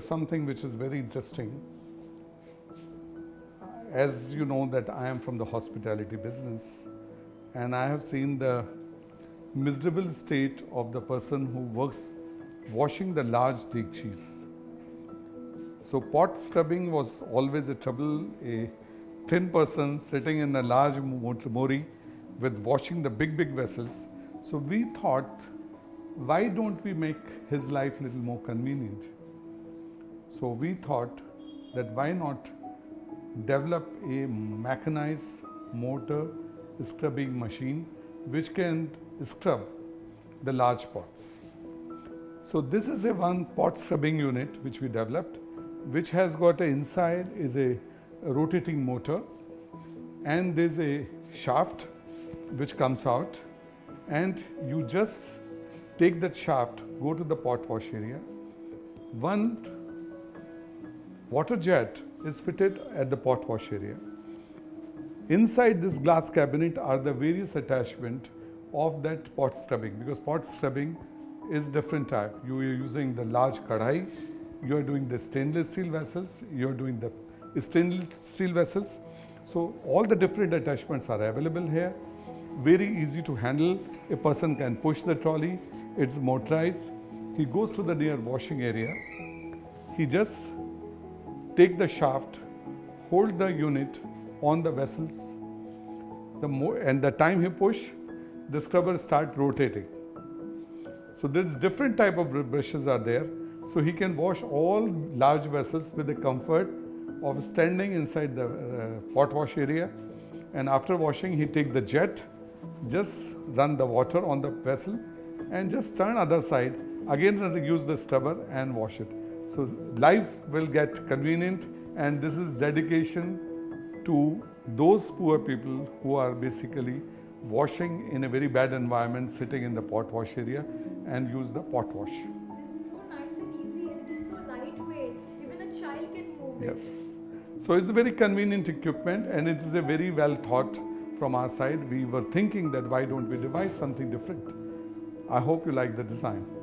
is something which is very interesting. As you know that I am from the hospitality business, and I have seen the miserable state of the person who works washing the large deegchis. So pot scrubbing was always a trouble, a thin person sitting in a large mori with washing the big vessels. So we thought, why don't we make his life a little more convenient? So we thought that why not develop a mechanized motor scrubbing machine which can scrub the large pots. So this is a one pot scrubbing unit which we developed, which has got a inside is a rotating motor, and there's a shaft which comes out, and you just take that shaft, go to the pot wash area. One water jet is fitted at the pot wash area. Inside this glass cabinet are the various attachments of that pot scrubbing, because pot scrubbing is different type. You are using the large kadhai, you are doing the stainless steel vessels, you are doing the stainless steel vessels. So all the different attachments are available here. Very easy to handle. A person can push the trolley, it's motorized. He goes to the near washing area. He just take the shaft, hold the unit on the vessels, and the time he push, the scrubber start rotating. So there's different type of brushes are there. So he can wash all large vessels with the comfort of standing inside the pot wash area. And after washing, he take the jet, just run the water on the vessel and just turn other side, again use the scrubber and wash it. So life will get convenient, and this is dedication to those poor people who are basically washing in a very bad environment, sitting in the pot wash area and use the pot wash. This is so nice and easy, and it is so lightweight. Even a child can move it. Yes. So it's a very convenient equipment, and it is a very well thought from our side. We were thinking that why don't we devise something different. I hope you like the design.